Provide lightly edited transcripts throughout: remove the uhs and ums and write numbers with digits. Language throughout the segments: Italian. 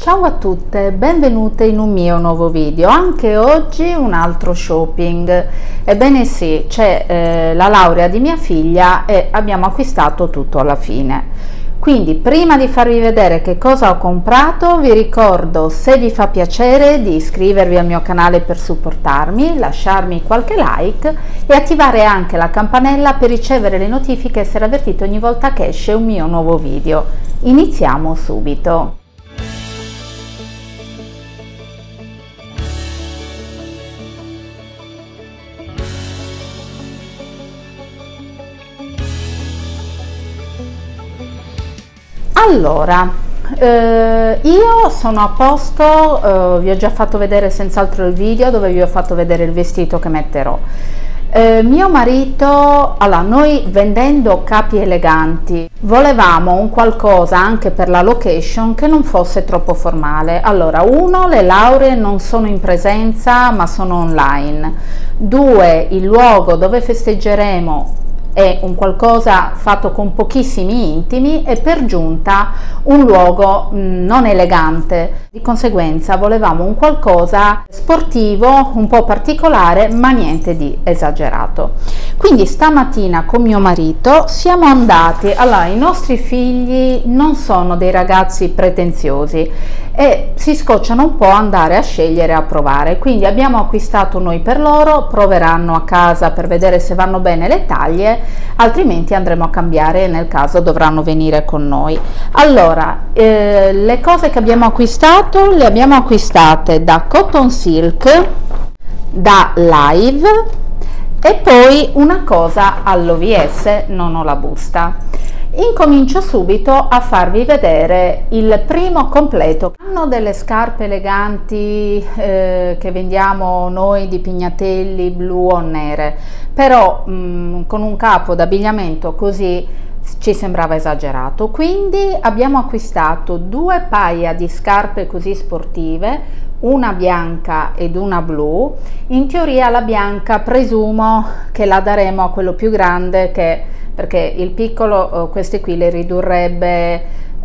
Ciao a tutte, benvenute in un mio nuovo video. Anche oggi un altro shopping. Ebbene sì, c'è la laurea di mia figlia e abbiamo acquistato tutto alla fine. Quindi prima di farvi vedere che cosa ho comprato, vi ricordo, se vi fa piacere, di iscrivervi al mio canale per supportarmi, lasciarmi qualche like e attivare anche la campanella per ricevere le notifiche e essere avvertiti ogni volta che esce un mio nuovo video. Iniziamo subito. Allora, io sono a posto, vi ho già fatto vedere senz'altro il video dove vi ho fatto vedere il vestito che metterò. Mio marito, allora, noi vendendo capi eleganti volevamo un qualcosa anche per la location che non fosse troppo formale. Allora, uno, le lauree non sono in presenza ma sono online. Due, il luogo dove festeggeremo è un qualcosa fatto con pochissimi intimi e per giunta un luogo non elegante. Di conseguenza volevamo un qualcosa sportivo, un po' particolare, ma niente di esagerato. Quindi stamattina con mio marito siamo andati, allora i nostri figli non sono dei ragazzi pretenziosi e si scocciano un po' andare a scegliere, a provare, quindi abbiamo acquistato noi per loro, proveranno a casa per vedere se vanno bene le taglie, altrimenti andremo a cambiare, nel caso dovranno venire con noi. Allora, le cose che abbiamo acquistato le abbiamo acquistate da Cotton Silk, da Live e poi una cosa all'OVS, non ho la busta. Incomincio subito a farvi vedere il primo completo. Hanno delle scarpe eleganti che vendiamo noi di Pignatelli, blu o nere, però con un capo d'abbigliamento così ci sembrava esagerato, quindi abbiamo acquistato due paia di scarpe così sportive, una bianca ed una blu. In teoria la bianca presumo che la daremo a quello più grande, perché il piccolo queste qui le ridurrebbe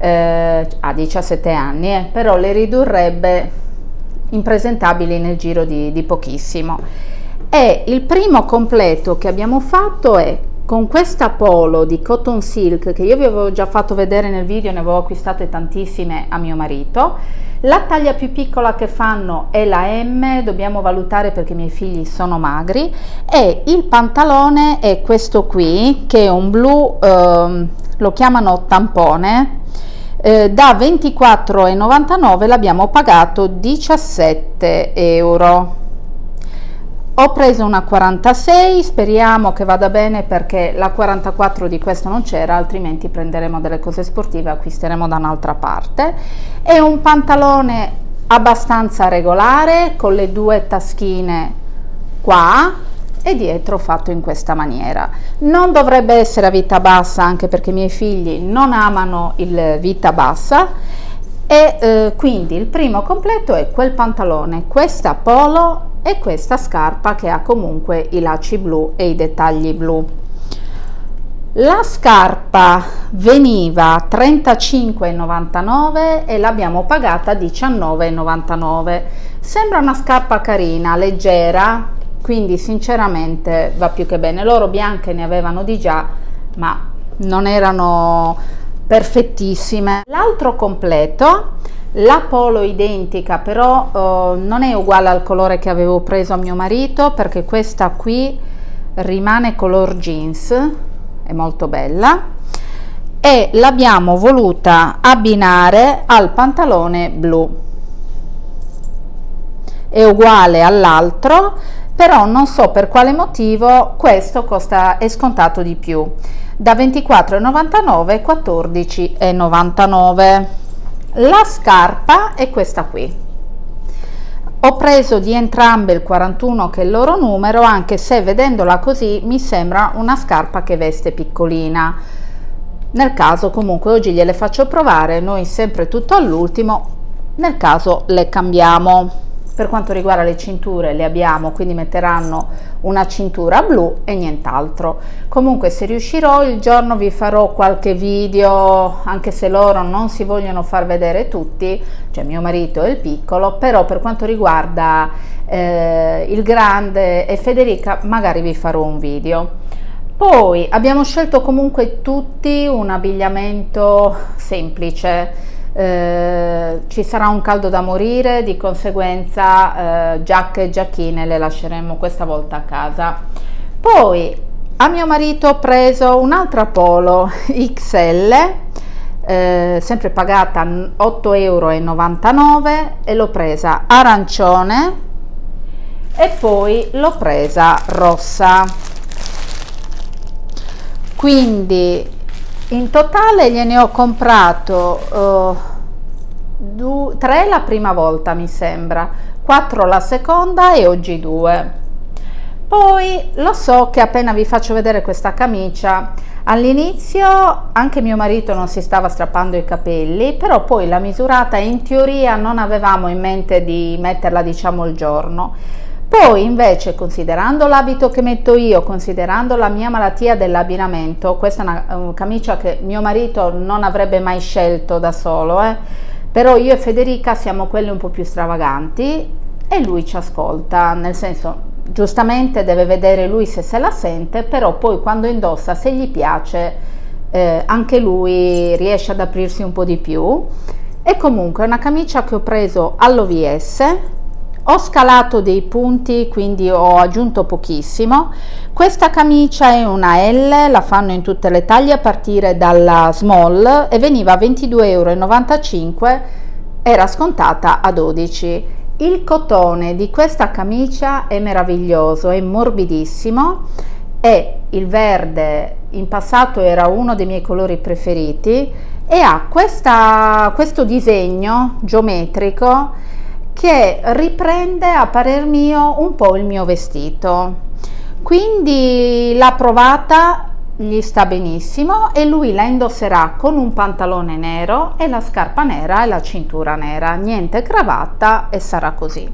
a 17 anni, però le ridurrebbe impresentabili nel giro di pochissimo. E il primo completo che abbiamo fatto è con questa polo di Cotton Silk che io vi avevo già fatto vedere nel video, ne avevo acquistate tantissime a mio marito. La taglia più piccola che fanno è la M, dobbiamo valutare perché i miei figli sono magri, e il pantalone è questo qui che è un blu, lo chiamano tampone, da 24,99 l'abbiamo pagato 17 euro. Ho preso una 46, speriamo che vada bene perché la 44 di questo non c'era, altrimenti prenderemo delle cose sportive e acquisteremo da un'altra parte. È un pantalone abbastanza regolare con le due taschine qua e dietro fatto in questa maniera. Non dovrebbe essere a vita bassa, anche perché i miei figli non amano il vita bassa. E quindi il primo completo è quel pantalone, questa polo e questa scarpa che ha comunque i lacci blu e i dettagli blu. La scarpa veniva 35,99 e l'abbiamo pagata 19,99. Sembra una scarpa carina, leggera, quindi sinceramente va più che bene. Loro bianche ne avevano di già, ma non erano perfettissime. L'altro completo, la polo identica, però non è uguale al colore che avevo preso a mio marito, perché questa qui rimane color jeans, è molto bella, e l'abbiamo voluta abbinare al pantalone blu. È uguale all'altro, però non so per quale motivo questo è scontato di più, da 24,99 a 14,99. La scarpa è questa qui. Ho preso di entrambe il 41 che è il loro numero, anche se vedendola così mi sembra una scarpa che veste piccolina. Nel caso comunque oggi gliele faccio provare, noi sempre tutto all'ultimo, nel caso le cambiamo. Per quanto riguarda le cinture le abbiamo, quindi metteranno una cintura blu e nient'altro. Comunque se riuscirò il giorno vi farò qualche video, anche se loro non si vogliono far vedere tutti, cioè mio marito e il piccolo, però per quanto riguarda il grande e Federica magari vi farò un video. Poi abbiamo scelto comunque tutti un abbigliamento semplice. Ci sarà un caldo da morire, di conseguenza giacche e giacchine le lasceremo questa volta a casa. Poi a mio marito ho preso un'altra polo XL, sempre pagata 8,99 € e l'ho presa arancione e poi l'ho presa rossa, quindi in totale gliene ho comprato 3 la prima volta mi sembra, 4 la seconda e oggi 2. Poi lo so che appena vi faccio vedere questa camicia, all'inizio anche mio marito non si stava strappando i capelli, però poi la misurata in teoria non avevamo in mente di metterla diciamo il giorno. Poi invece, considerando l'abito che metto io, considerando la mia malattia dell'abbinamento, questa è una camicia che mio marito non avrebbe mai scelto da solo, però io e Federica siamo quelli un po' più stravaganti e lui ci ascolta, nel senso, giustamente deve vedere lui se la sente, però poi quando indossa, se gli piace, anche lui riesce ad aprirsi un po' di più. E comunque è una camicia che ho preso all'OVS. Ho scalato dei punti, quindi ho aggiunto pochissimo. Questa camicia è una L, la fanno in tutte le taglie a partire dalla small e veniva a 22,95 €, era scontata a 12. Il cotone di questa camicia è meraviglioso, è morbidissimo e il verde in passato era uno dei miei colori preferiti e ha questo disegno geometrico che riprende a parer mio un po' il mio vestito, quindi l'ha provata, gli sta benissimo e lui la indosserà con un pantalone nero e la scarpa nera e la cintura nera, niente cravatta e sarà così.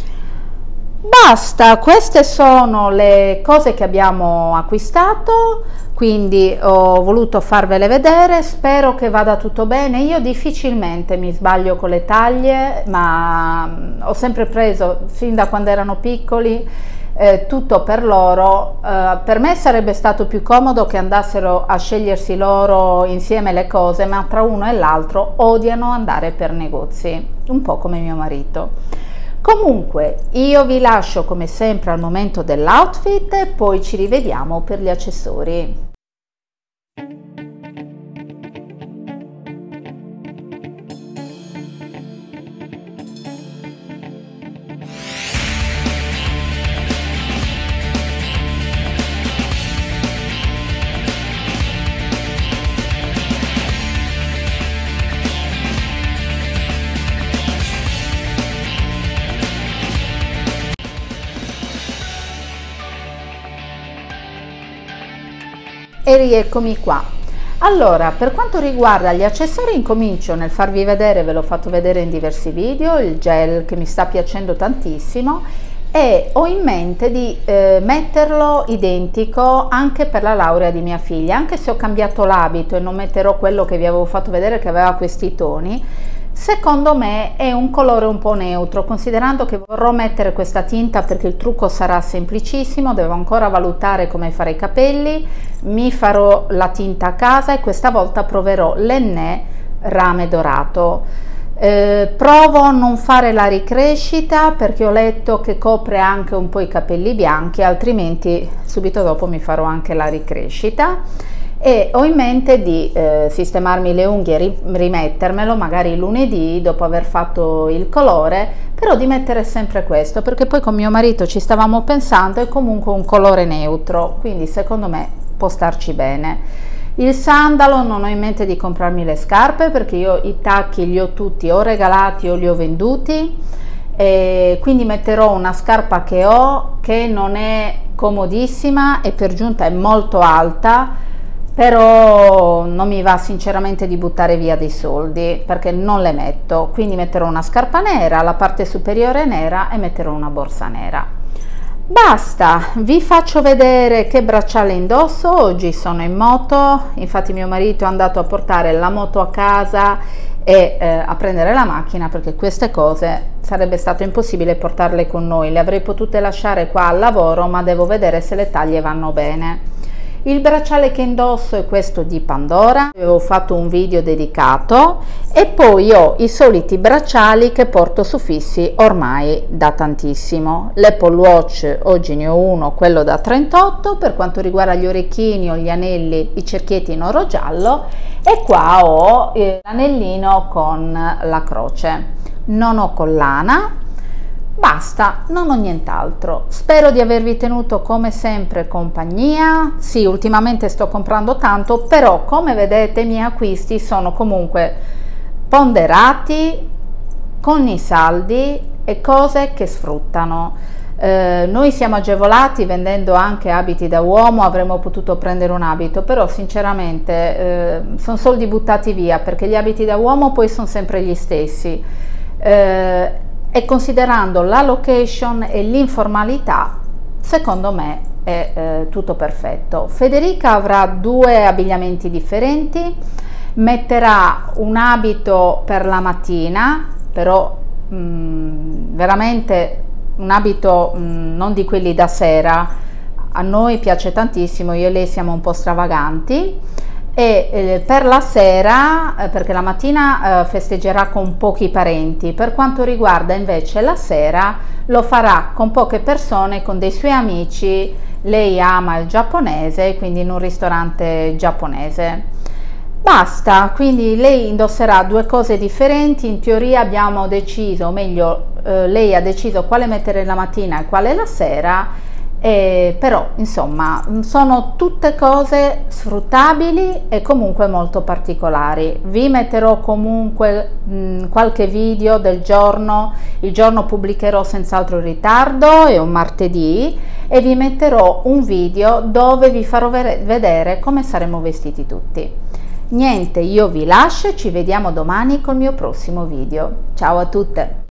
Basta, queste sono le cose che abbiamo acquistato, quindi ho voluto farvele vedere, spero che vada tutto bene. Io difficilmente mi sbaglio con le taglie, ma ho sempre preso fin da quando erano piccoli tutto per loro. Per me sarebbe stato più comodo che andassero a scegliersi loro insieme le cose, ma tra uno e l'altro odiano andare per negozi, un po' come mio marito. Comunque io vi lascio come sempre al momento dell'outfit e poi ci rivediamo per gli accessori. E rieccomi qua. Allora, per quanto riguarda gli accessori, incomincio nel farvi vedere, ve l'ho fatto vedere in diversi video, il gel che mi sta piacendo tantissimo e ho in mente di metterlo identico anche per la laurea di mia figlia, anche se ho cambiato l'abito e non metterò quello che vi avevo fatto vedere che aveva questi toni. Secondo me è un colore un po' neutro, considerando che vorrò mettere questa tinta perché il trucco sarà semplicissimo, devo ancora valutare come fare i capelli, mi farò la tinta a casa e questa volta proverò l'Enné rame dorato. Provo a non fare la ricrescita perché ho letto che copre anche un po' i capelli bianchi, altrimenti subito dopo mi farò anche la ricrescita. E ho in mente di sistemarmi le unghie e rimettermelo magari lunedì dopo aver fatto il colore, però di mettere sempre questo perché poi con mio marito ci stavamo pensando, è comunque un colore neutro, quindi secondo me può starci bene. Il sandalo non ho in mente di comprarmi le scarpe perché io i tacchi li ho tutti o regalati o li ho venduti, e quindi metterò una scarpa che ho che non è comodissima e per giunta è molto alta, però non mi va sinceramente di buttare via dei soldi perché non le metto, quindi metterò una scarpa nera, la parte superiore nera e metterò una borsa nera. Basta, vi faccio vedere che bracciale indosso. Oggi sono in moto, infatti mio marito è andato a portare la moto a casa e a prendere la macchina, perché queste cose sarebbe stato impossibile portarle con noi, le avrei potute lasciare qua al lavoro, ma devo vedere se le taglie vanno bene. Il bracciale che indosso è questo di Pandora, avevo fatto un video dedicato, e poi ho i soliti bracciali che porto suffissi ormai da tantissimo. L'Apple Watch oggi ne ho uno, quello da 38, per quanto riguarda gli orecchini o gli anelli, i cerchietti in oro giallo, e qua ho l'anellino con la croce. Non ho collana. Basta, non ho nient'altro. Spero di avervi tenuto come sempre compagnia. Sì, ultimamente sto comprando tanto, però come vedete i miei acquisti sono comunque ponderati, con i saldi e cose che sfruttano. Noi siamo agevolati vendendo anche abiti da uomo, avremmo potuto prendere un abito, però sinceramente sono soldi buttati via, perché gli abiti da uomo poi sono sempre gli stessi. E considerando la location e l'informalità, secondo me è tutto perfetto. Federica avrà 2 abbigliamenti differenti, metterà un abito per la mattina, però veramente un abito non di quelli da sera, a noi piace tantissimo, io e lei siamo un po' stravaganti, e per la sera, perché la mattina festeggerà con pochi parenti, per quanto riguarda invece la sera lo farà con poche persone, con dei suoi amici. Lei ama il giapponese, quindi in un ristorante giapponese. Basta, quindi lei indosserà 2 cose differenti. In teoria abbiamo deciso, o meglio lei ha deciso quale mettere la mattina e quale la sera. Però insomma sono tutte cose sfruttabili e comunque molto particolari. Vi metterò comunque qualche video del giorno, il giorno pubblicherò senz'altro in ritardo, è un martedì, e vi metterò un video dove vi farò vedere come saremo vestiti tutti. Niente, io vi lascio, ci vediamo domani col mio prossimo video. Ciao a tutte!